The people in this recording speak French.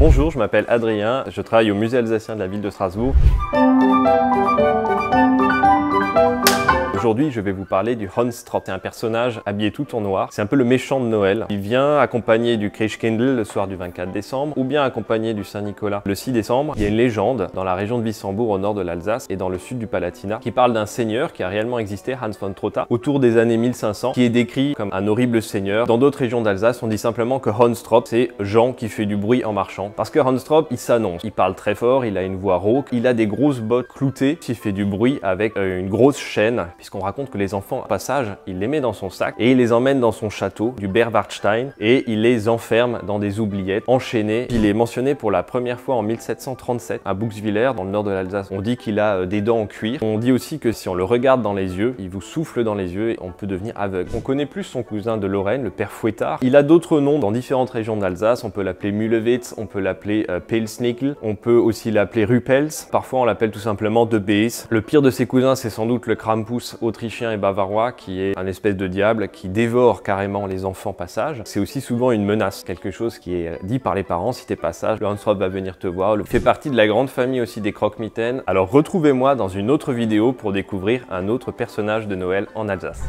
Bonjour, je m'appelle Adrien, je travaille au musée alsacien de la ville de Strasbourg. Aujourd'hui, je vais vous parler du Honstrop. C'est un personnage habillé tout en noir. C'est un peu le méchant de Noël. Il vient accompagné du Christkindl le soir du 24 décembre ou bien accompagné du Saint-Nicolas le 6 décembre. Il y a une légende dans la région de Wissembourg au nord de l'Alsace et dans le sud du Palatinat qui parle d'un seigneur qui a réellement existé, Hans von Trotha, autour des années 1500, qui est décrit comme un horrible seigneur. Dans d'autres régions d'Alsace, on dit simplement que Honstrop, c'est Jean qui fait du bruit en marchant. Parce que Honstrop, il s'annonce. Il parle très fort, il a une voix rauque, il a des grosses bottes cloutées, il fait du bruit avec une grosse chaîne, puisqu'on raconte que les enfants, au passage, il les met dans son sac et il les emmène dans son château du Berwartstein et il les enferme dans des oubliettes, enchaînés. Il est mentionné pour la première fois en 1737 à Buxwiller, dans le nord de l'Alsace. On dit qu'il a des dents en cuir. On dit aussi que si on le regarde dans les yeux, il vous souffle dans les yeux et on peut devenir aveugle. On connaît plus son cousin de Lorraine, le père Fouettard. Il a d'autres noms dans différentes régions d'Alsace. On peut l'appeler Mühlewitz, on peut l'appeler Pelsnickel, on peut aussi l'appeler Rüpels. Parfois, on l'appelle tout simplement De Bees. Le pire de ses cousins, c'est sans doute le Krampus autrichien et bavarois, qui est un espèce de diable qui dévore carrément les enfants passage. C'est aussi souvent une menace, quelque chose qui est dit par les parents: si t'es pas sage, le Honstrop va venir te voir. Il fait partie de la grande famille aussi des croque-mitaines. Alors retrouvez-moi dans une autre vidéo pour découvrir un autre personnage de Noël en Alsace.